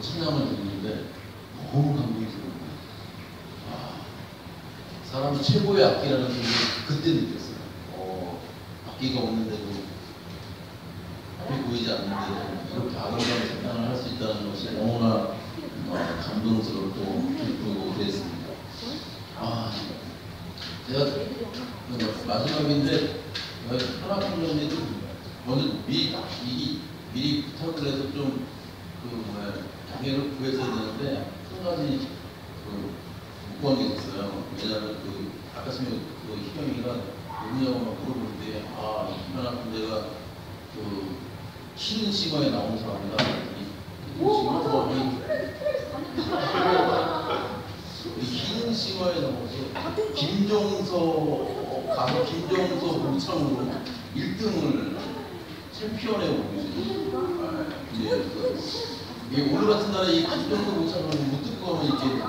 찬양을 듣는데 너무 감동이 들어요. 사람 최고의 악기라는 걸 그때 느꼈어요. 악기가 없는데도, 앞이 보이지 않는데도 이렇게 아름다운 찬양을 할 수 있다는 것이 너무나 감동스럽고 기쁘고 그랬습니다. 제가 마지막인데 하나님도 먼저 미리 부탁을 해서 좀 양해를 구했어야 되는데 한 가지 못 구한 게 있었어요. 왜냐하면 아까 전에 희경이가 누구냐고 물어볼 때 희경아 내가 쉬는 시간에 나오는 사람이다 그랬더니 쉬는 시간에 나와서 가수 김종서 모창으로 1등을 챔피언에 오고 계시죠. 오늘 같은 날에 이 김종서 모창을 못 듣고 하면 이렇게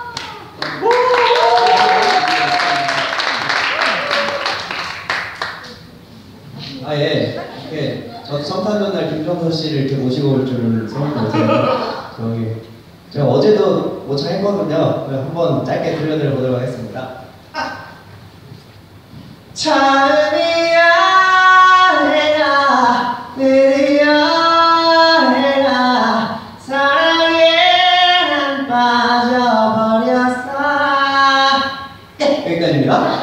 저 성탄절 날 김종서 씨를 이렇게 모시고 올 줄은 생각 못했는데 제가 어제도 모창했거든요. 한번 짧게 들려드려보도록 하겠습니다. 처음이야 해가 드디어 해가 사랑에 난 빠져버렸어. 여기까지입니다.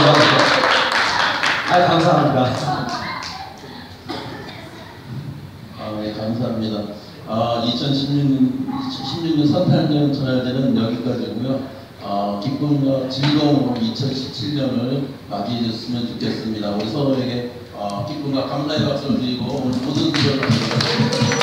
감사합니다. 네, 감사합니다. 2016년 선탄절 전날제는 여기까지고요. 기쁨과 즐거움으로 2017년을 맞이해 줬으면 좋겠습니다. 우리 서로에게 기쁨과 감사의 박수를 드리고 오늘 모든 분들 감사합니다.